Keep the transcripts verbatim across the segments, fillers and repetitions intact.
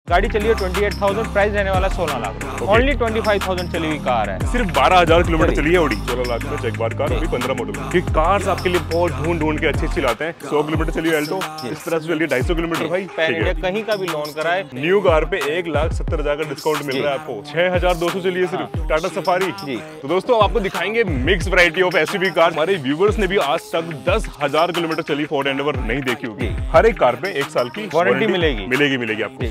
गाड़ी चलिए twenty eight thousand, price रहने वाला सोलह lakh. Only twenty five thousand चली हुई कार है, सिर्फ बारह हजार किलोमीटर चली है ऑडी। सोलह लाख में जगुआर कार, अभी पंद्रह मॉडल। ये कार्स आपके लिए बहुत ढूंढ ढूंढ के अच्छी अच्छी लाते हैं। सौ किलोमीटर चली है एल्टो, इस तरह से चलिए ढाई सौ किलोमीटर भाई। कहीं का भी लोन कराए, न्यू कार पे एक लाख सत्तर हजार का डिस्काउंट मिल रहा है आपको। छह हजार दो सौ चलिए सिर्फ टाटा सफारी जी। तो दोस्तों आपको दिखाएंगे mix variety of SUV car. हमारे व्यूवर्स ने भी आज तक दस हजार किलोमीटर चली फोर्ड एंडेवर नहीं देखी होगी। हर एक कार पे एक साल की वारंटी मिलेगी मिलेगी मिलेगी आपको।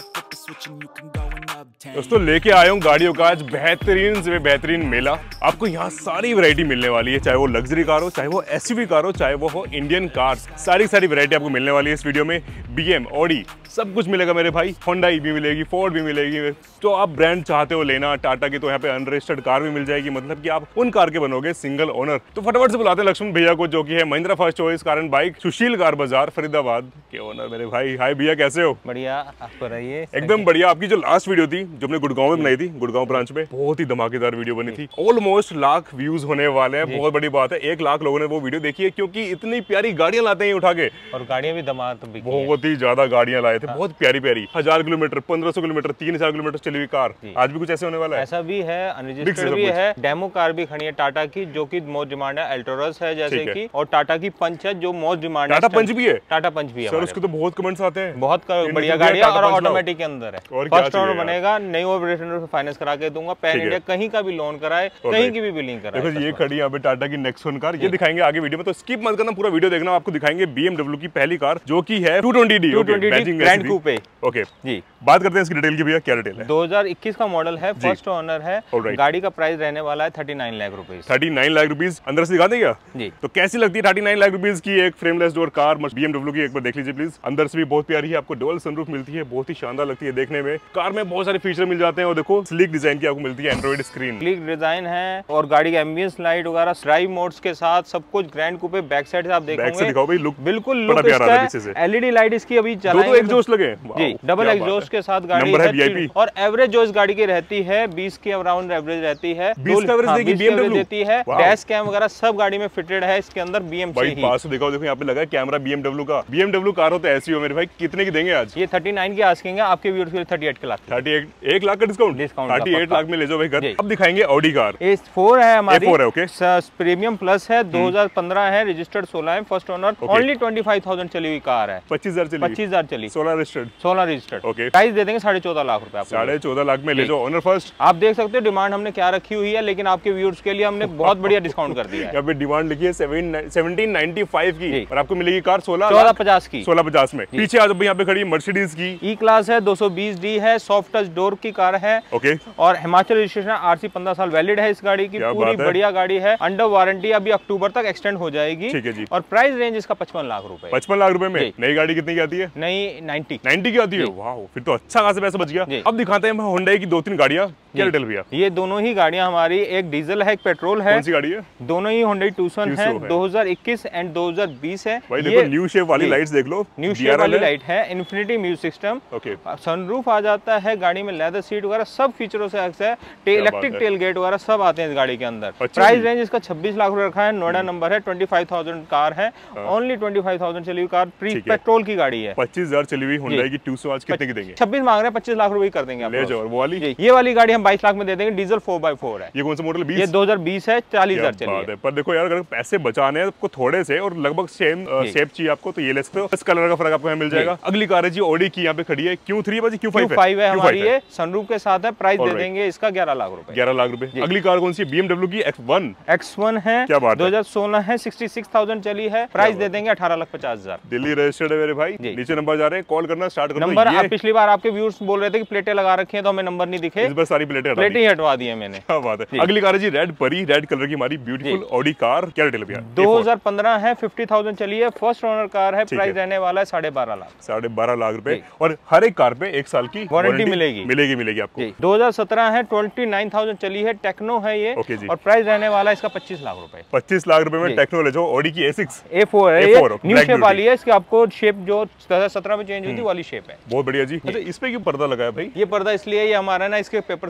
दोस्तों लेके आया हूँ गाड़ियों का आज बेहतरीन से बेहतरीन मेला। आपको यहाँ सारी वैरायटी मिलने वाली है, चाहे वो लग्जरी कार हो, चाहे वो एसयूवी कार हो, चाहे वो हो इंडियन कार्स। सारी सारी वैरायटी आपको मिलने वाली है इस वीडियो में। बीएम, ऑडी सब कुछ मिलेगा मेरे भाई। होंडाई भी मिलेगी, फोर्ड भी मिलेगी। तो आप ब्रांड चाहते हो लेना टाटा की, तो यहाँ पे अनरजिस्टर्ड कार भी मिल जाएगी। मतलब कि आप उन कार के बनोगे सिंगल ओनर। तो फटाफट से बुलाते हैं लक्ष्मण भैया को, जो कि है Mahindra first choice car and bike, Sushil car बाजार फरीदाबाद के ओनर मेरे भाई। हाय भैया, कैसे हो? बढ़िया, आप बताइए। एकदम बढ़िया। आपकी जो लास्ट वीडियो थी जो हमने गुड़गांव में बनाई थी, गुड़गांव ब्रांच में, बहुत ही धमाकेदार वीडियो बनी थी। ऑलमोस्ट लाख व्यूज होने वाले हैं, बहुत बड़ी बात है। एक लाख लोगों ने वो वीडियो देखी है, क्योंकि इतनी प्यारी गाड़ियां लाते हैं उठा के, और गाड़ियां भी धमाल तो बहुत ही ज्यादा गाड़ियां लाए थे। बहुत प्यारी प्यारी हजार किलोमीटर, पंद्रह सौ किलोमीटर, तीन हजार किलोमीटर चली हुई कार। आज भी कुछ ऐसे होने वाला है? ऐसा भी है, अनरजिस्टर्ड भी है, डेमो कार भी खड़ी है टाटा की, जो कि मोस्ट डिमांड है। अल्टोरस है जैसे कि, और टाटा की पंच है जो मोस्ट डिमांड है। टाटा पंच भी है? टाटा पंच भी है सर, उसके तो बहुत कमेंट्स आते हैं। बहुत बढ़िया गाड़ी है, और ऑटोमेटिक के अंदर है। फर्स्ट ओनर बनेगा, नई ऑपरेशन फाइनेंस करा के दूंगा। पैन इंडिया कहीं का भी लोन कराए, कहीं की भी बिलिंग कराए। देखो ये खड़ी यहाँ पे टाटा की नेक्सॉन कार, ये दिखाएंगे आगे वीडियो में, तो स्किप मत करना, पूरा वीडियो देखना। आपको दिखाएंगे बीएमडब्ल्यू की पहली कार, जो की है two twenty D grand coupe. Okay जी, बात करते हैं इसकी डिटेल की भैया, क्या डिटेल है? दो हजार इक्कीस का मॉडल है, फर्स्ट ओनर है। गाड़ी का प्राइस रहने वाला है thirty nine lakh rupees. Thirty nine lakh rupees अंदर से दिखा देगा जी। तो कैसी लगती है थर्टी नाइन लाख रुपीज की एक फ्रेमलेस डोर कार बीएमडब्ल्यू की? एक बार देख लीजिए प्लीज। अंदर से भी बहुत प्यारी है, आपको डुअल सनरूफ मिलती है, बहुत ही शानदार लगती है देखने में। कार में बहुत सारे फीचर मिल जाते हैं, और देखो स्लीक डिजाइन की आपको मिलती है, एंड्रॉइड स्क्रीन, स्लीक डिजाइन है, और गाड़ी का एम्बियंस लाइट वगैरह ड्राइव मोड्स के साथ सब कुछ। ग्रैंड कूपे बैक साइड से आप देखोगे, दिखाओ भाई, लुक बिल्कुल लुक इसका है। एलईडी लाइट इसकी अभी चलाई, दो एग्जॉस्ट लगे जी, डबल एग्जॉस्ट के साथ गाड़ी है। और एवरेज जो इस गाड़ी की रहती है बीस के अराउंड एवरेज रहती है, बीस का एवरेज देगी बीएमडब्ल्यू देती है। डैश कैम वगैरह सब गाड़ी में फिटेड है इसके अंदर बीएमसी ही। पास से दिखाओ, देखो यहाँ पे लगा है कैमरा बीएमडब्ल्यू का। बीएमडब्ल्यू कार हो तो ऐसी हो मेरे भाई। कितने की देंगे आज? ये थर्टी नाइन की आस्किंग है, आपके व्यूअर्स के लिए थर्टी एट के लाख, थर्टी एट, एक लाख का discount, discount thirty eight lakh में ले जाओ भाई घर। अब दिखाएंगे ऑडी कार। ए फोर है हमारी, ए फोर है, ओके। प्रीमियम प्लस है, दो हजार पंद्रह है, रजिस्टर्ड सोलह है, first owner. Only twenty five thousand चली हुई कार है, पच्चीस हजार चली, पच्चीस हजार चली, सोलह रजिस्टर्ड, सोलह रजिस्टर्ड। ओके, प्राइस दे देंगे साढ़े चौदह लाख रुपए। साढ़े चौदह लाख में ले जाओ ओनर फर्स्ट। आप देख सकते हो डिमांड हमने क्या रखी हुई है, लेकिन आपके व्यूअर्स के लिए हमने बहुत बढ़िया डिस्काउंट कर दिया है। यहाँ पे डिमांड लिखी है सेवनटीन नाइन्टी फाइव की, और आपको मिलेगी कार सोलह चौदह पचास की, सोलह पचास में। पीछे आज यहाँ पे खड़ी मर्सिडीज की ई क्लास है, दो सौ बीस डी है, सॉफ्ट टच डोर की कार है, ओके। और हिमाचल रजिस्ट्रेशन, आरसी पंद्रह साल वैलिड है इस गाड़ी की, पूरी बढ़िया गाड़ी है, अंडर वारंटी, अभी अक्टूबर तक एक्सटेंड हो जाएगी। ठीक है जी। और प्राइस रेंज इसका पचपन लाख रुपए। पचपन लाख रुपए में नई गाड़ी कितनी की आती है? नई नाइन्टी नाइन्टी की आती है। वाह, फिर तो अच्छा खासा पैसा बच गया। अब दिखाते हैं होंडा की दो तीन गाड़ियाँ, क्या डिटेल भैया? ये दोनों ही गाड़ियां हमारी, एक डीजल है, एक पेट्रोल है। कौन सी गाड़ी है? दोनों ही होंडा ट्यूसन है, दो हजार इक्कीस एंड दो हजार बीस है। भाई देखो न्यू शेप वाली लाइट्स देख लो, न्यू शेप वाली लाइट है, infinity music system, okay. Sunroof आ जाता है गाड़ी में, लेदर सीट वगैरह सब फीचरों से है, इलेक्ट्रिक टेल गेट वगैरह सब आते हैं इस गाड़ी के अंदर। प्राइस रेंज इसका छब्बीस लाख रुपए रखा है, नोएडा नंबर है, ट्वेंटी फाइव थाउजेंड कार है, ओनली ट्वेंटी फाइव थाउजेंड चली हुई कार, प्री पेट्रोल की गाड़ी है। पच्चीस हजार चली हुई होंडा की ट्यूसन आज कितने की देंगे? छब्बीस मांग रहे हैं, पच्चीस लाख रुपए कर देंगे। ले जाओ वो वाली, ये वाली गाड़ी हम बाईस लाख में दे देंगे, डीजल फोर बाई फोर है। ये कौन सा मॉडल? बीस? ये दो हजार बीस है, चालीस हजार चली है। पर देखो यार, अगर पैसे बचाने हैं आपको थोड़े से और लगभग सेम शेप चाहिए आपको, तो ये ले सकते हो। इस कलर का फर्क आपको मिल जाएगा। अगली कार है जी ऑडी की, यहाँ पे खड़ी है क्यू थ्री है, क्यू फाइव है हमारी, ये सनरूफ के साथ है। प्राइस दे देंगे इसका ग्यारह लाख रुपए। ग्यारह लाख रुपए। अगली कार कौन सी? बीएमडब्ल्यू की एक्स वन। एक्स वन है, क्या बात है, दो हजार सोलह है, सिक्सटी सिक्स थाउजेंड चली है। प्राइस दे देंगे अठारह लाख पचास हजार। दिल्ली रजिस्टर्ड है मेरे भाई। नीचे नंबर जा रहे हैं, कॉल करना स्टार्ट करना। नंबर आप पिछली बार आपके व्यूअर्स बोल रहे थे कि प्लेटें लगा रखी हैं, तो हमें नंबर नहीं दिखे, इस बार सारी प्लेटें प्लेटें ही हटवा दी है मैंने। क्या बात है। अगली कार है जी रेड परी, रेड कलर की हमारी ब्यूटीफुल ऑडी कार, क्या डिटेल भैया? दो हजार पंद्रह है, फिफ्टी थाउजेंड चली है, फर्स्ट ओनर कार है। प्राइस रहने वाला है साढ़े बारह लाख, साढ़े बारह लाख रुपए, और हर एक कार पे एक साल की वारंटी मिलेगी मिलेगी मिलेगी आपको। दो हजार सत्रह है, ट्वेंटी नाइन थाउजेंड चली है, टेक्नो है ये, और प्राइस रहने वाला है इसका पच्चीस लाख रुपए। पच्चीस लाख रुपए में टेक्नो ले जाओ। ऑडी की ए सिक्स ए फोर है, न्यू शेप वाली है, इसकी आपको शेप जो दो हजार सत्रह में चेंज हुई थी वाली शेप है। बहुत बढ़िया जी। अच्छा, इस पे क्यों पर्दा लगा है भाई? ये पर्दा इसलिए, ये हमारा ना इसके पेपर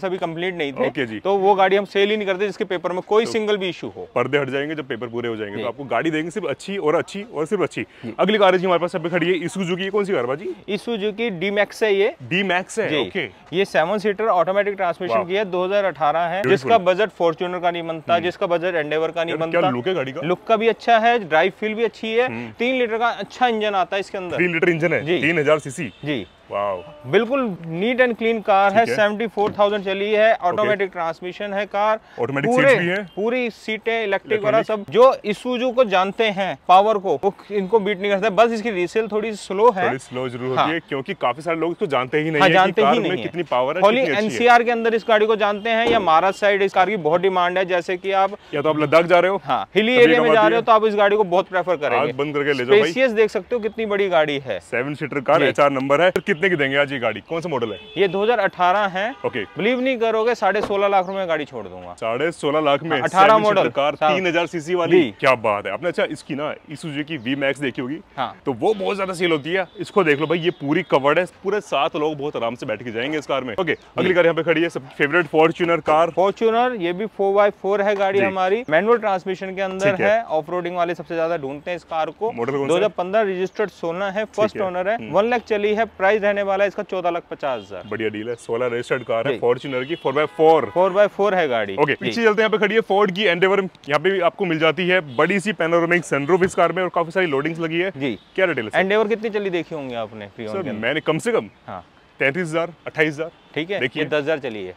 अभी कंप्लीट नहीं थे। ओके जी। तो वो गाड़ी हम सेल ही नहीं करते जिसके पेपर में कोई सिंगल भी इशू हो। पर्दे हट जाएंगे जब पेपर पूरे हो जाएंगे तो आपको गाड़ी देंगे सिर्फ अच्छी और अच्छी और सिर्फ अच्छी। अगली कार जी हमारे पास अभी खड़ी है इसूजू की। कौन सी कार भाजी? इसूजू की डी मैक्स है ये। डी मैक्स है, ओके। ये सेवन सीटर ऑटोमेटिक ट्रांसमिशन की है, दो हज़ार अठारह है, जिसका बजट फॉर्च्यूनर का नहीं बनता, जिसका बजट एंडेवर का नहीं बनता। क्या लुक है गाड़ी का? लुक का भी अच्छा है, ड्राइव फील भी अच्छी है। तीन लीटर का अच्छा इंजन आता है इसके अंदर। तीन लीटर इंजन है, तीन हजार सीसी जी। वाओ, बिल्कुल नीट एंड क्लीन कार है, चौहत्तर हज़ार चली है, ऑटोमेटिक ट्रांसमिशन है कार, ऑटोमेटिक सीट्स भी है, पूरी सीटें इलेक्ट्रिक वाला सब। जो इसूजू को जानते हैं पावर को, वो इनको बीट नहीं करते। बस इसकी रीसेल थोड़ी स्लो है, थोड़ी स्लो जरूर होती है क्योंकि काफी सारे लोग इसको जानते ही नहीं हाँ, है जानते कि कार ही नहीं में है। कितनी पावर है, खाली कितनी अच्छी है। एनसीआर के अंदर इस गाड़ी को जानते हैं या महाराष्ट्र साइड इस कार की बहुत डिमांड है। जैसे कि आप या तो आप लद्दाख जा रहे हो, हाँ, हिली एरिया में जा रहे हो तो आप इस गाड़ी को बहुत प्रेफर करेंगे। बंद करके ले जाओ भाई। स्पेशियस देख सकते हो कितनी बड़ी गाड़ी है, seven seater car, HR number है। कितने की देंगे आज ये गाड़ी? कौन सा मॉडल है? ये दो हज़ार अठारह है। ओके, बिलीव नहीं करोगे साढ़े सोलह लाख रुपए गाड़ी छोड़ दूंगा। साढ़े सोलह लाख में अठारह मॉडल कार, तीन हजार सीसी वाली, क्या बात है। आपने अच्छा इसकी ना इसूजू की वी मैक्स देखी होगी, हाँ। तो वो बहुत ज्यादा सेल होती है। इसको देख लो भाई, ये पूरी कवर्ड है, पूरे सात लोग बहुत आराम से बैठ के जाएंगे इस कार में। ओके, अगली कार यहाँ पे खड़ी है सब फेवरेट फॉर्च्यूनर कार। फॉर्च्यूनर ये भी फोर बाई फोर है गाड़ी हमारी, मैनुअल ट्रांसमिशन के अंदर है। ऑफ रोडिंग वाले सबसे ज्यादा ढूंढते हैं इस कार को। मॉडल दो हजार पंद्रह रजिस्टर्ड सोना है, फर्स्ट ओनर है, वन लाख चली है। प्राइस रहने वाला है इसका चौदह लाख पचास हजार। बढ़िया डील है। सोलह रजिस्टर्ड कार है फॉर्च्यूनर की, four by four four by four है गाड़ी। ओके, पीछे चलते हैं। यहाँ पे खड़ी है फोर्ड की एंडेवर। यहाँ पे भी आपको मिल जाती है बड़ी सी पैनोरामिक सनरूफ इस कार में और काफी सारी लोडिंग्स लगी है जी। क्या डिटेल है? एंडेवर कितनी चली देखी होंगी आपने? सर मैंने कम से कम हाँ तैंतीस हजार अट्ठाईस हजार ठीक है, ये दस हजार चली है।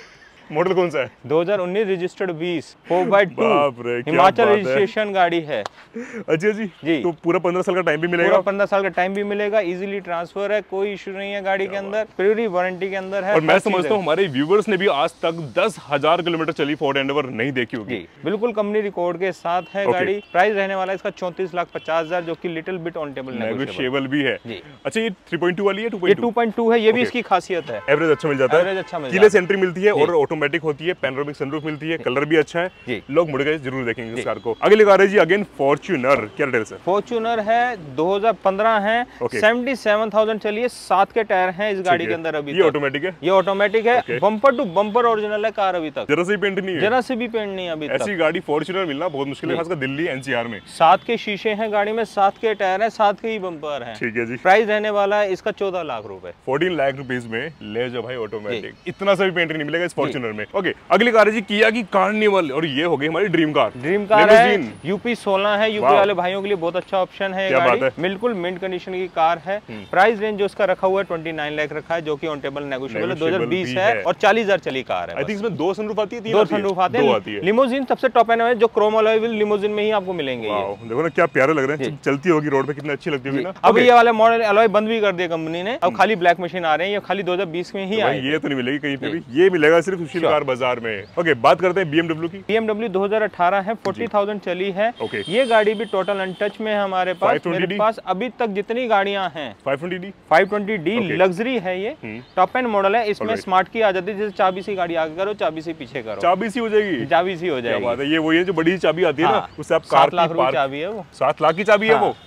मॉडल कौन सा है? दो हज़ार उन्नीस रजिस्टर्ड बीस, four by two, Himachal registration गाड़ी है। अच्छा जी जी, तो पूरा पंद्रह साल का टाइम भी मिलेगा? पूरा पंद्रह साल का टाइम भी मिलेगा, इजीली ट्रांसफर है, कोई इशू नहीं है गाड़ी के अंदर, पूरी वारंटी के अंदर है। और मैं समझता हूँ हमारे व्यूवर्स ने भी आज तक दस हजार किलोमीटर चली फोर्ड एंडेवर नहीं देखी होगी। बिल्कुल कंपनी रिकॉर्ड के साथ है गाड़ी। प्राइस रहने वाला है इसका चौंतीस लाख पचास हजार, जो की little bit on table negotiable भी है। अच्छा, ये थ्री पॉइंट टू वाली है? टू पॉइंट टू है, ये भी इसकी खासियत है। एवरेज अच्छा मिल जाता है, अच्छा मिल कीलेस एंट्री मिलती है और ऑटोमेटिक होती है, पैनोरामिक सनरूफ मिलती है, कलर भी अच्छा है। लोग मुड़ गए जरूर देखेंगे इस कार को। अगली कार है जी अगेन फॉर्च्यूनर। क्या डिटेल्स है? फॉर्च्यूनर है, दो हज़ार पंद्रह है, सतहत्तर हज़ार चली है, सात के टायर हैं इस गाड़ी के अंदर अभी। ये ऑटोमेटिक है? ये ऑटोमेटिक है, बम्पर टू बम्पर ओरिजिनल है कार अभी तक, जरा से पेंट नहीं है, जरा से भी पेंट नहीं है अभी तक। ऐसी गाड़ी फॉर्च्यूनर मिलना बहुत मुश्किल है, खासकर दिल्ली एनसीआर में। सात के शीशे हैं गाड़ी में, सात के टायर हैं, सात के ही बम्पर हैं। ठीक है जी। प्राइस रहने वाला है इसका चौदह लाख रुपए। चौदह लाख रुपीस में ले जाओ भाई ऑटोमेटिक, इतना सा भी पेंट नहीं मिलेगा इस फॉर्च्यूनर में। ओके, अगली कार है जी किया की कार्निवल, और ये हो गई हमारी ड्रीम कार। ड्रीम कार है, यूपी सोलह है, यूपी वाले भाइयों के लिए बहुत अच्छा ऑप्शन है। क्या बात है? बिल्कुल मिंट कंडीशन की कार है। प्राइस रेंज जो उसका रखा हुआ है उनतीस लाख रखा है, जो कि ऑन टेबल नेगोशिएबल है। दो हज़ार बीस है और चालीस हजार चली कार है। आई थिंक इसमें दो सनरूफ आती है, तीन दो सनरूफ आते हैं। लिमोजिन सबसे टॉप एंड है, जो क्रोम अलॉय व्हील लिमोजिन में ही आपको मिलेंगे। देखो ना क्या प्यारे लग रहे हैं, चलती होगी रोड पे, कितनी अच्छी लगती होगी ना। अब ये वाले मॉडल अलॉय बंद भी कर दिया कंपनी ने, अब खाली ब्लैक मशीन आ रहे हैं, ये खाली दो हज़ार बीस में ही आए। ये तो नहीं मिलेगी कहीं पे भी, ये मिलेगा सिर्फ सुशील कार बाजार में। ओके, बात करते हैं बीएमडब्ल्यू की। बीएमडब्ल्यू दो हज़ार अठारह है, चालीस हज़ार चली है। ये गाड़ी भी टोटल अनटच में है हमारे पास। मेरे पास अभी तक जितनी गाड़ियां हैं five twenty D five twenty D luxury है, ये टॉप एंड मॉडल है। इसमें स्मार्ट की आ जाती है, जैसे चाबी से गाड़ी आगे करो, चाबी से पीछे करो, चाबी सी हो जाएगी, चाबी सी हो जाएगी। बात है, ये वही है जो बड़ी चाबी आती है ना, उससे आप कार सात लाख रुपए चाबी है वो, सात लाख की चाबी है वो।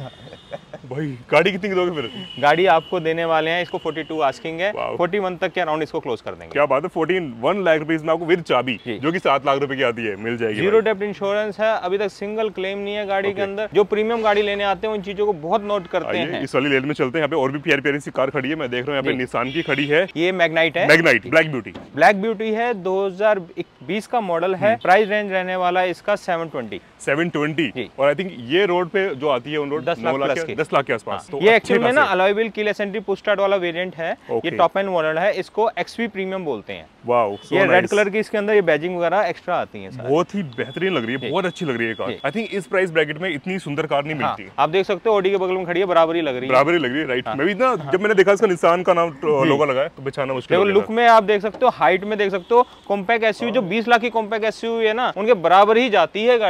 भाई गाड़ी कितनी की दोगे फिर? गाड़ी आपको देने वाले हैं, इसको बयालीस आस्किंग है, इकतालीस तक के अराउंड इसको क्लोज कर देंगे। क्या बात है, चौदह लाख रुपए में आपको विद चाबी, जो कि सात लाख रुपए की आती है, मिल जाएगी। जीरो डेप्थ इंश्योरेंस है, अभी तक सिंगल क्लेम नहीं है गाड़ी के अंदर। जो प्रीमियम गाड़ी लेने आते हैं उन चीजों को बहुत नोट करते हैं। इस वाली लेन में चलते हैं, यहाँ पे और भी प्यारी प्यारी सी कार खड़ी है, मैं देख रहा हूँ यहाँ पे निसान की खड़ी है। ये मैग्नाइट है, Magnite black beauty, black beauty है, दो हज़ार बीस का मॉडल है। प्राइस रेंज रहने वाला है इसका सेवन ट्वेंटी सेवन ट्वेंटी और आई थिंक ये रोड पे जो आती है उन रोड दस लाख के दस लाख के आसपास। तो ये एक्चुअली में ना alloy wheel keyless entry push start वाला वेरिएंट है। ये टॉप एंड मॉडल है, इसको एक्सवी प्रीमियम बोलते हैं। वाओ, ये रेड कलर की इसके अंदर ये बैजिंग वगैरह एक्स्ट्रा आती है। बहुत ही बेहतरीन लग रही है, बहुत अच्छी लग रही है कार। आई थिंक इस प्राइस ब्रैकेट में इतनी सुंदर कार नहीं मिलती। आप देख सकते हो ऑडी के बगल में खड़ी है, बराबरी लग रही है, बराबरी लग रही है, राइट। मैं भी ना जब मैंने देखा इसका निसान का नाम लोगो लगा है तो बेचाना मुश्किल हो गया। लुक में आप देख सकते हो, हाइट में देख सकते हो, कॉम्पैक्ट एसयूवी जो बीस लाख की कॉम्पैक्ट एसयूवी है ना, उनके बराबर ही जाती है गाड़ी। ये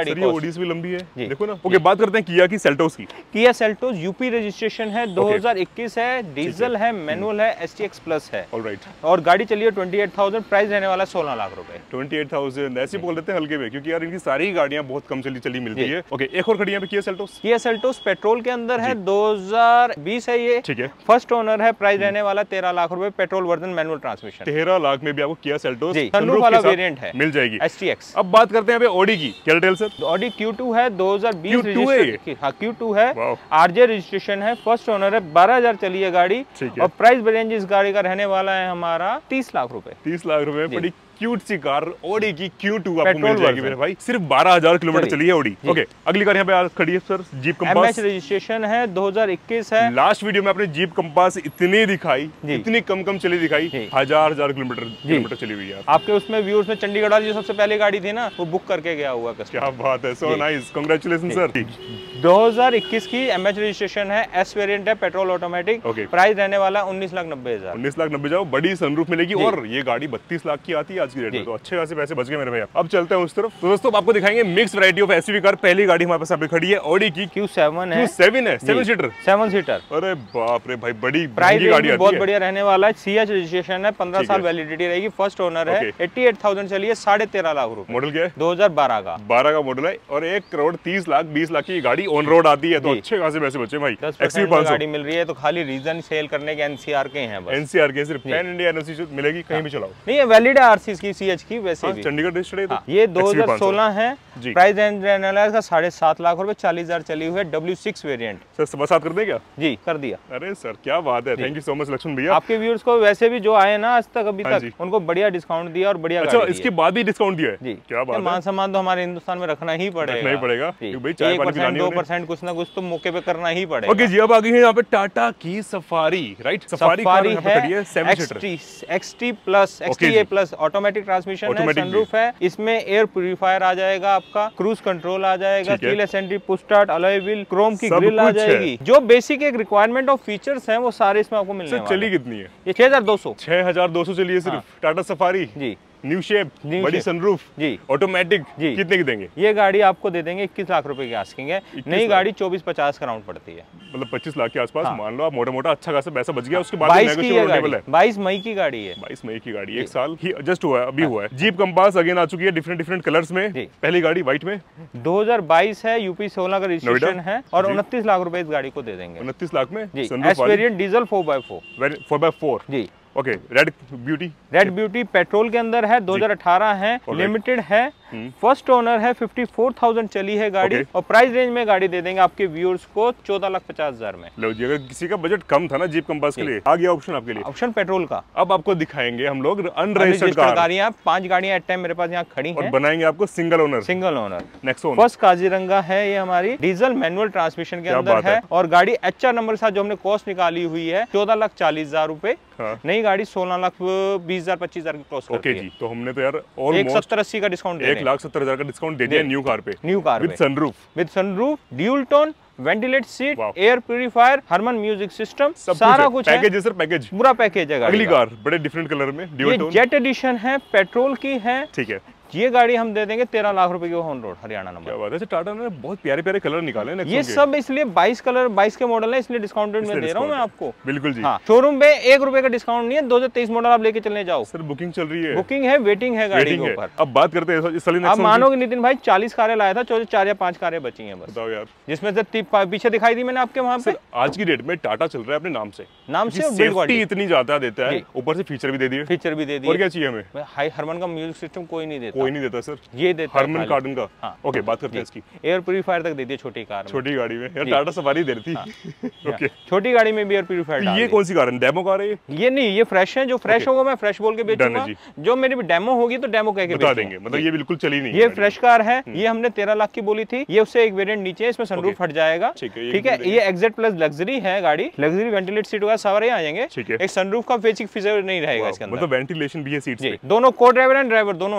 बॉडी से भी लंबी है, देखो ना। ओके, बात करते हैं किया की सेल्टोस की। किया सेल्टोस यूपी रजिस्ट्रेशन है, दो हज़ार इक्कीस है, डीजल है, मैनुअल है, एस टी एक्स प्लस है। ऑलराइट। और गाड़ी चली है अट्ठाईस हज़ार, प्राइस रहने वाला सोलह लाख रुपए। अट्ठाईस हज़ार ऐसे बोल देते हैं हल्के में, क्योंकि यार इनकी सारी गाड़ियां बहुत कम चली चली मिलती है। ओके, एक और खड़ी है Kia Seltos. Kia Seltos petrol के अंदर है, दो हज़ार बीस है ये, ठीक है। फर्स्ट ओनर है, प्राइस रहने वाला तेरह लाख रुपए, पेट्रोल वर्जन मैनुअल ट्रांसमिशन। तेरह लाख में भी आपको किया सेल्टोस सनरूफ वाला वेरिएंट है, मिल जाएगी, एस टी एक्स। अब बात करते हैं ऑडी की, क्या detail sir? Audi Q two है, दो हज़ार बीस क्यू टू है, हाँ क्यू टू है, आरजे रजिस्ट्रेशन है, फर्स्ट ओनर है, बारह हज़ार चली है गाड़ी, और प्राइस रेंज इस गाड़ी का रहने वाला है हमारा तीस लाख रुपए। तीस लाख रुपए बड़ी क्यूट सी कार ऑडी की क्यू टू आपको मिल जाएगी मेरे भाई, सिर्फ बारह हज़ार किलोमीटर चली है ऑडी। ओके, अगली कार यहाँ पे खड़ी है sir, Jeep Compass. MH registration है, दो हज़ार इक्कीस है। लास्ट वीडियो में आपने जीप कंपास इतनी दिखाई, इतनी कम कम चली दिखाई, हजार हजार किलोमीटर किलोमीटर चली हुई है आपके उसमें व्यूअर्स में। चंडीगढ़ वाली जो सबसे पहली गाड़ी थी ना, वो बुक करके गया हुआ कस्टमर। क्या बात है, सो नाइस, कांग्रेचुलेशन सर। दो हज़ार इक्कीस की एमएच रजिस्ट्रेशन है, एस वेरिएंट है, पेट्रोल ऑटोमेटिक, प्राइस रहने वाला उन्नीस लाख नब्बे हजार। उन्नीस लाख नब्बे जाओ, बड़ी सनरूफ मिलेगी, और ये गाड़ी बत्तीस लाख की आती है आज की डेट में, तो अच्छे खासे पैसे बच गए मेरे भैया। अब चलते हैं उस तरफ। तो दोस्तों आपको दिखाएंगे mix variety of SUV car. पहली गाड़ी हमारे पास खड़ी है ऑडी की क्यू सेवन है। क्यू सेवन है, सेवन सीटर सेवन सीटर अरे बाप रे भाई, बड़ी प्राइस गाड़ी है, बहुत बढ़िया रहने वाला है। सीएच रजिस्ट्रेशन है, पंद्रह साल वैलिडिटी रहेगी, फर्स्ट ओनर है, अट्ठासी हज़ार चलिए, साढ़े तेरह लाख रुपए। मॉडल क्या है? दो हज़ार बारह का बारह का मॉडल है, और एक करोड़ तीस लाख बीस लाख की गाड़ी ऑन रोड आती है, तो अच्छे खासे पैसे बचे भाई। एक्सवी पाँच सौ गाड़ी मिल रही है, तो खाली रीजन सेल करने के एनसीआर के हैं बस। एनसीआर के सिर्फ पैन इंडिया एनओसी मिलेगी, कहीं भी चलाओ। नहीं है वैलिड है आरसी की, सीएच की वैसे भी चंडीगढ़ रजिस्टर्ड है। ये दो हज़ार सोलह है, प्राइस रेंज रहने वाला है साढ़े सात लाख रुपए, चालीस हजार चली हुई है, डब्ल्यू सिक्स वेरिएंट। सर सुबह सात कर दे क्या? जी कर दिया। अरे सर क्या बात है, thank you so much Laxman भैया। आपके व्यूअर्स को वैसे भी जो आए ना आज तक अभी तक, उनको बढ़िया डिस्काउंट दिया और बढ़िया। अच्छा, इसके बाद भी डिस्काउंट दिया है जी, क्या बात है। मान सम्मान तो हमारे हिंदुस्तान में रखना ही पड़ेगा, रखना ही पड़ेगा, भाई चाय पानी पिलानी दो परसेंट कुछ ना कुछ तो मौके पे करना ही पड़ेगा। ओके जी, अब आ गई है यहाँ पे टाटा की सफारी, राइट? सफारी है, seven seater XT plus, XT plus, automatic transmission है, सनरूफ है, इसमें एयर प्यूरीफायर आ जाएगा, आपका क्रूज कंट्रोल आ जाएगा, keyless entry, push start, alloy wheel, chrome की ग्रिल आ जाएगी। जो बेसिक एक रिक्वायरमेंट ऑफ फीचर्स हैं वो सारे इसमें आपको मिलने वाले हैं। चली कितनी है ये? छह हजार दो सौ छह हजार दो सौ चलिए सिर्फ टाटा सफारी जी। न्यू शेप, बड़ी सनरूफ जी, ऑटोमेटिक जी, कितने की देंगे? ये गाड़ी आपको दे देंगे इक्कीस लाख रुपए की आस्किंग है, नई गाड़ी चौबीस पचास का राउंड पड़ती है, मतलब पच्चीस लाख के आसपास। हाँ। मान लो आप मोटा मोटा अच्छा खासा पैसा बच गया, उसके बाद बाईस की है गाड़ी, बाईस मई की गाड़ी है, बाईस मई की गाड़ी, एक साल ही जस्ट हुआ है, अभी हुआ है। जीप कंपास अगेन आ चुकी है, डिफरेंट डिफरेंट कलर्स में। पहली गाड़ी व्हाइट में, दो हज़ार बाईस है, यूपी सोलह का रजिस्ट्रेशन है, और उनतीस लाख रुपए इस गाड़ी को दे देंगे। उनतीस लाख में S variant diesel four by four four by four जी। Okay, red beauty, red beauty petrol के अंदर है, दो हज़ार अठारह है, लिमिटेड है, फर्स्ट ओनर है, चौवन हज़ार चली है गाड़ी, और प्राइस रेंज में गाड़ी दे देंगे आपके व्यूअर्स को चौदह लाख पचास हजार में। लो जी, अगर किसी का बजट कम था ना जीप कंपास के लिए, आ गया ऑप्शन आपके लिए, ऑप्शन पेट्रोल का। अब आपको दिखाएंगे हम लोग अनरजिस्टर्ड कार गाड़ियां, पांच गाड़ियां एट टाइम मेरे पास यहाँ खड़ी हैं, और बनाएंगे आपको single owner, single owner Nexon first Kaziranga है, ये हमारी डीजल मैनुअल ट्रांसमिशन के अंदर है, और गाड़ी एचआर नंबर के साथ जो हमने कॉस्ट निकाली हुई है चौदह लाख चालीस हजार रूपए, नई गाड़ी सोलह लाख बीस हजार पच्चीस हजार की कॉस्ट करती है। ओके जी, तो हमने तो यार एक सत्तर अस्सी का डिस्काउंट, एक लाख सत्तर हजार का डिस्काउंट दे दिया न्यू कार पे, new car with sunroof, with sunroof, dual tone, ventilate seat, air purifier, Harman music system, सारा कुछ है। पैकेज है सर, पैकेज पूरा पैकेज है। अगली कार बड़े डिफरेंट कलर में, ड्यूल टोन, जेट एडिशन है, पेट्रोल की है, ठीक है। ये गाड़ी हम दे देंगे तेरह लाख रुपए की ऑन रोड, हरियाणा नंबर। क्या बात है, टाटा ने बहुत प्यारे प्यारे कलर निकाले हैं। ये सब इसलिए बाईस कलर बाईस के मॉडल है, इसलिए डिस्काउंटेड में दे रहा हूँ मैं आपको। बिल्कुल जी। हाँ, शोरूम पे एक रुपए का डिस्काउंट नहीं है, दो हजार तेईस मॉडल आप लेके चलने जाओ। सर बुकिंग चल रही है, बुकिंग है, वेटिंग है गाड़ी के ऊपर। अब बात करते हैं, आप मानोगे नितिन भाई, चालीस कारें लाया था, चौदह चार या पांच कारें बची है बस। बताओ यार, जिसमें से पीछे दिखाई दी मैंने आपके वहाँ पे। आज की डेट में टाटा चल रहा है अपने नाम से, नाम से सेफ्टी इतनी ज्यादा देता है, ऊपर से फीचर भी दे दिए, फीचर भी दे दिए। और क्या चाहिए हमें? हाई हरमन का म्यूजिक सिस्टम कोई नहीं देता, कोई नहीं देता सर, ये देता हरमन कार्डन का। हाँ। ओके, बात करते हैं इसकी। एयर प्यूरीफायर तक दे दिए छोटी कार में, छोटी गाड़ी में यार टाटा सफारी दे रही थी। ओके, छोटी गाड़ी में भी एयर प्यूरीफायर। ये कौन सी कार है? डेमो कार है ये? नहीं, ये फ्रेश है, जो फ्रेश होगा मैं फ्रेश बोल के बेचूंगा, जो मेरी डेमो होगी तो डेमो कह के बता देंगे, मतलब ये बिल्कुल चली नहीं। ये फ्रेश कार है, ये हमने तेरह लाख की बोली थी, ये उससे एक वेरिएंट नीचे है, इसमें सनरूफ हट जाएगा, ठीक है। ये एक्जेट प्लस लग्जरी है गाड़ी, लग्जरी वेंटिलेट सीट वगैरह सारे आ जाएंगे, एक सनरूफ का बेसिक फीचर नहीं रहेगा इसके अंदर, मतलब वेंटिलेशन भी है सीट पे। दोनों को ड्राइवर एंड ड्राइवर दोनों है, दोनों के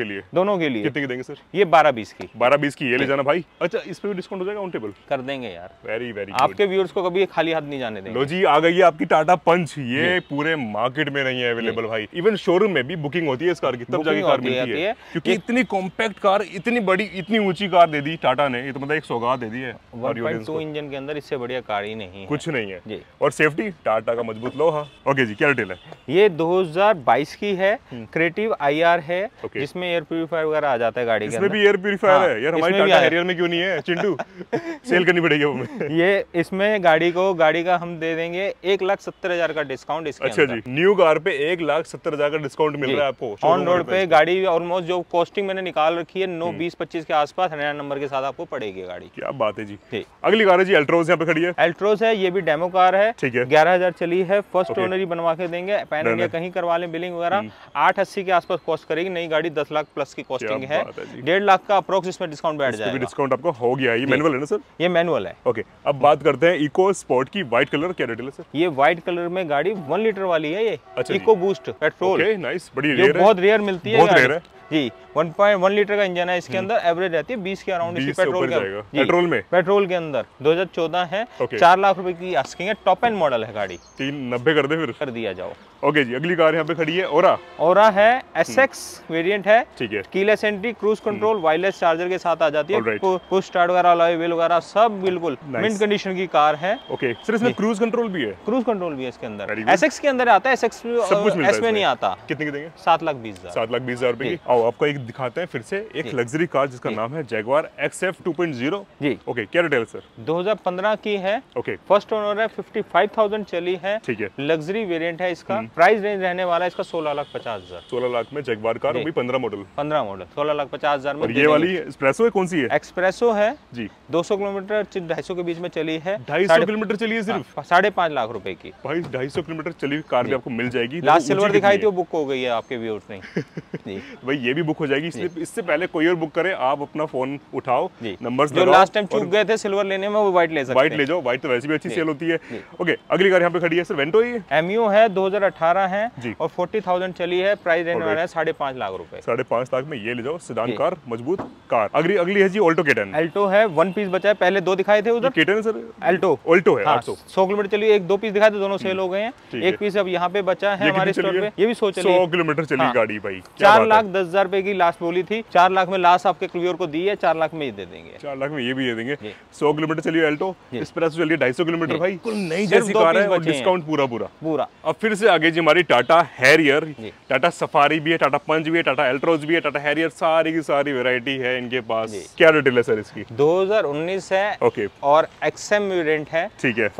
लिए? दोनों के लिए। कितने की देंगे सर? ये बारह बीस की। बारह बीस की ये ले जाना भाई। अच्छा, इस पे भी डिस्काउंट हो जाएगा ऑन टेबल? कर देंगे यार। वेरी वेरी आपके व्यूअर्स को कभी खाली हाथ नहीं जाने देंगे। लो जी, आ गई है आपकी टाटा पंच। ये पूरे मार्केट में नहीं है अवेलेबल भाई। इवन शोरूम में भी बुकिंग होती है इस कार की, तब जाके कार मिलती है, क्योंकि इतनी कॉम्पैक्ट कार, इतनी बड़ी, इतनी ऊंची कार दे दी टाटा ने। ये तो मतलब एक सौगात दे दी है। वन पॉइंट टू इंजन के अंदर इससे बढ़िया कार ही नहीं है, कुछ नहीं है जी। और सेफ्टी टाटा का मजबूत लोहा। ओके जी, क्या डिटेल है? ये दो हज़ार बाईस की है, क्रिएटिव आई आर है, okay. जिसमें एयर प्यूरिफायर वगैरह आ जाता है गाड़ी के अंदर। इसमें भी एयर प्यूरिफायर हाँ, है यार। हमारी टाटा हैरियर में क्यों नहीं है चिंटू? सेल करनी पड़ेगी वो। ये इसमें गाड़ी को गाड़ी का हम दे देंगे एक लाख सत्तर हजार का डिस्काउंट इसके अच्छा अंदर। जी, न्यू कार पे एक लाख सत्तर हजार का डिस्काउंट मिल रहा है आपको ऑन रोड पे। गाड़ी ऑलमोस्ट जो कॉस्टिंग मैंने निकाल रखी है नौ बीस पच्चीस के आसपास हरियाणा नंबर के साथ आपको पड़ेगी गाड़ी। क्या बात है जी। अगली कार है जी एल्ट्रोज, यहाँ पे खड़ी है। एल्ट्रोज है, ये भी डेमो कार है, ठीक है। ग्यारह हजार चली है, फर्स्ट ओनर ही बनवा के देंगे। पैन इंडिया कहीं करवा लें बिलिंग वगैरह, आठ अस्सी के आसपास कॉस्ट करेगी। नई गाड़ी दस लाख प्लस की कॉस्टिंग है, डेढ़ लाख का अप्रोक्स इसमें डिस्काउंट बैठ जाएगा। डिस्काउंट आपको हो गया। ये मैनुअल है ना सर? ये मैनुअल है। ओके, अब बात करते हैं इको स्पोर्ट की। व्हाइट कलर, क्या डिटेल है सर? ये व्हाइट कलर में गाड़ी वन लीटर वाली है। ये अच्छा EcoBoost petrol. Okay, nice, बड़ी रेयर है, बहुत रेयर मिलती है, बहुत रेयर है जी। वन पॉइंट वन लीटर का इंजन है इसके अंदर, एवरेज रहती है बीस के अराउंड इसकी पेट्रोल के पेट्रोल में पेट्रोल के अंदर दो हज़ार चौदह है। चार लाख रुपए की आस्किंग है, टॉप एंड मॉडल है गाड़ी। तीन नब्बे कर दे फिर, कर दिया जाओ। ओके जी, अगली कार यहाँ पे खड़ी है ओरा। ओरा है, एसएक्स वेरिएंट है, ठीक है। Keyless entry, cruise control, wireless charger के साथ आ जाती है। पुश स्टार्ट वगैरह, अलॉय व्हील वगैरह सब बिल्कुल मिंट कंडीशन की कार है। ओके सर, इसमें क्रूज कंट्रोल भी है? क्रूज कंट्रोल भी है इसके अंदर। एसएक्स के अंदर आता है, एसएक्स एस में नहीं आता। कितने की देंगे? सात लाख बीस हजार सात लाख बीस हजार रुपए की। आओ आपको एक दिखाते हैं फिर से, एक लग्जरी कार जिसका नाम है Jaguar X F two point zero. जी। ओके, क्या डिटेल सर? दो हज़ार पंद्रह की है। ओके, फर्स्ट ओनर है, पचपन हज़ार चली है, ठीक है। लग्जरी वेरिएंट है इसका। प्राइस रेंज रहने वाला है इसका सोलह लाख पचास हजार। सोलह लाख में जैगवार कार, वो भी पंद्रह मॉडल। पंद्रह मॉडल सोलह लाख पचास हजार में। और ये वाली एक्सप्रेसो है, कौन सी है? एक्सप्रेसो है जी, दो सौ किलोमीटर ढाई सौ के बीच में चली है। ढाई सौ किलोमीटर चली है सिर्फ, साढ़े पाँच लाख रुपए की। भाई ढाई सौ किलोमीटर चली हुई कार भी आपको मिल जाएगी। लास्ट सिल्वर दिखाई थी, वो बुक हो गई है आपके व्यूअर्स ने। भाई ये भी बुक हो जाएगी, इसलिए इससे पहले कोई और बुक करे, आप अपना फोन उठाओ, नंबर्स जो लास्ट टाइम चूक गए थे सिल्वर लेने में, वो व्हाइट ले सकते हैं। व्हाइट ले जाओ, व्हाइट तो वैसे भी अच्छी सेल होती है। ओके, अगली कार यहाँ पे खड़ी है सर, वेंटो ही है। एमयू है, दो हज़ार अठारह है और चालीस हज़ार चली है। प्राइस रहने वाला है साढ़े पाँच लाख रुपए। साढ़े पाँच लाख में ये ले जाओ, सेडान कार, मजबूत कार। अगली अगली है जी ऑल्टो के टेन। एल्टो है, वन पीस बचा है, पहले दो दिखाए थे उधर। के टेन सर, एल्टो ऑल्टो है, आठ सौ सौ किलोमीटर चली, एक दो पीस दिखाए थे, दोनों सेल हो गए हैं। एक पीस अब यहाँ पे बचा है हमारे स्टोर पे, ये भी सौ चली, सौ किलोमीटर चली गाड़ी भाई। चार लाख दस हजार रुपए की लास्ट बोली थी, चार लाख में लास्ट आपके व्यूअर को दी है, चार लाख में ये दे देंगे। चार लाख में ये भी दे देंगे। सौ किलोमीटर चली एल्टो, एक्सप्रेसो चलिए ढाई सौ किलोमीटर भाई। कुल नई जैसी कार है और डिस्काउंट पूरा पूरा पूरा। अब फिर से आगे जी हमारी टाटा हैरियर, टाटा सफारी भी है, टाटा पंच भी है, टाटा एल्ट्रोज भी है, टाटा हैरियर, सारी की सारी वैरायटी है इनके पास। क्या डिटेल है सर इसकी? दो हज़ार उन्नीस है, ओके, और एक्सएम वेरिएंट है,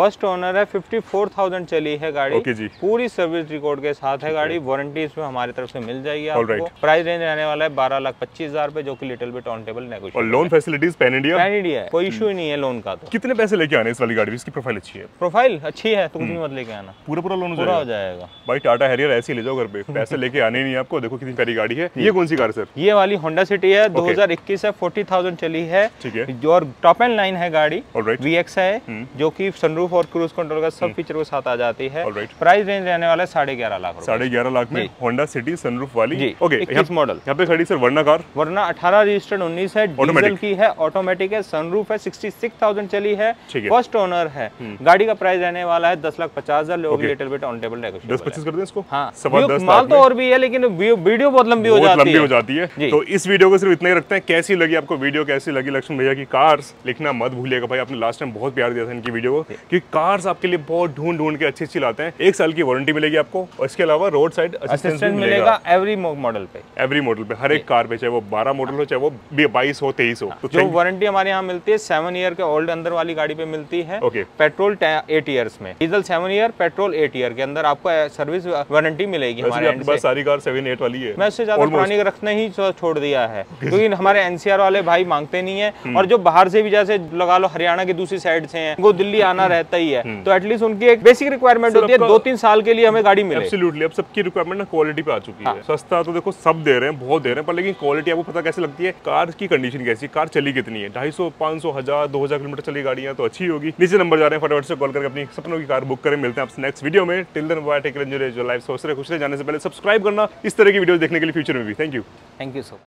ओके जी। पूरी सर्विस रिकॉर्ड के साथ है गाड़ी, वारंटी इसमें हमारी तरफ से मिल जाएगी आपको। प्राइस रेंज रहने वाला है बारह लाख पच्चीस हजार रुपए, जो कि little bit on table negotiable. और loan facilities pan India pan India है, कोई इशू ही नहीं है लोन का। तो कितने पैसे लेके आने इस वाली गाड़ी? इसकी प्रोफाइल अच्छी है, प्रोफाइल अच्छी है तो कुछ नहीं मत लेके आना, पूरा पूरा लोन पूरा हो जाएगा भाई। टाटा हैरियर ऐसे ले जाओ घर पे, पैसे लेके आने नहीं आपको। देखो कितनी प्यारी गाड़ी है। ये कौन सी कार सर? ये वाली होंडा सिटी है, दो हज़ार इक्कीस है, चालीस हज़ार चली है, ठीक है। और टॉप एंड लाइन है गाड़ी, वीएक्स है, जो कि सनरूफ और क्रूज कंट्रोल का सब फीचर के साथ आ जाती है। प्राइस रेंज रहने वाला है साढ़े ग्यारह लाख साढ़े ग्यारह लाख में होंडा सिटी सनरूफ वाली। ओके, इक्कीस मॉडल। यहाँ पे खड़ी सर वर्ना कार। वर्ना अठारह रजिस्टर्ड उन्नीस है, डीजल की है, ऑटोमेटिक है, सनरूफ है, छियासठ हज़ार चली है, फर्स्ट ओनर है। गाड़ी का प्राइस रहने वाला है दस लाख पचास हजार, लोग little bit on table negotiable. दस पच्चीस कर दें इसको। हाँ, माल तो और भी है, लेकिन वीडियो बहुत लंबी हो जाती है, हो जाती है। तो इस वीडियो को सिर्फ इतना ही रखते हैं। कैसी लगी आपको वीडियो, कैसी लगी लक्ष्मण भैया की कार्स, लिखना मत भूलिएगा भाई। आपने लास्ट टाइम बहुत प्यार दिया था इनकी वीडियो को, कि कार्स आपके लिए बहुत ढूंढ ढूंढ के अच्छी अच्छी लाते हैं। एक साल की वारंटी मिलेगी आपको, और इसके अलावा रोड साइड असिस्टेंस मिलेगा एवरी मॉडल पे, एवरी मॉडल पे, हर एक कार पे, चाहे वो बारह मॉडल हो, चाहे वो बाईस हो, तेईस हो। जो वारंटी हमारे यहाँ मिलती है सेवन ईयर के ओल्ड अंदर वाली गाड़ी पे मिलती है। पेट्रोल एट ईयर्स में, diesel seven year, petrol eight year के अंदर आपको सर्विस वारंटी मिलेगी हमारे एंड से। सारी कार सेवन एट वाली है। मैं उससे ज्यादा पुरानी रखने ही छोड़ दिया है, क्योंकि हमारे एनसीआर वाले भाई मांगते नहीं है, और जो बाहर से भी जैसे लगा लो हरियाणा की दूसरी साइड से हैं, वो दिल्ली आना रहता ही है, तो एटलीस्ट उनकी एक बेसिक रिक्वायरमेंट होती है दो तीन साल के लिए हमें गाड़ी मिले। एब्सोल्युटली, अब सबकी रिक्वायरमेंट ना क्वालिटी पे आ चुकी है। सस्ता तो देखो सब दे रहे हैं, बहुत दे रहे हैं, पर लेकिन क्वालिटी आपको पता कैसे लगती है? कार की कंडीशन कैसी, कार चली कितनी है, ढाई सौ पाँच सौ हजार दो हजार किलोमीटर चली गाड़ियां तो अच्छी होगी। नीचे नंबर जा रहे हैं, फटाफट से कॉल करके अपनी सपनों की कार बुक करें। मिलते हैं आपसे नेक्स्ट वीडियो में। Till then bye, take care, enjoy your life. सोच रहे खुश रहे, जाने से पहले सब्सक्राइब करना इस तरह की वीडियो देखने के लिए फ्यूचर में भी। Thank you, thank you so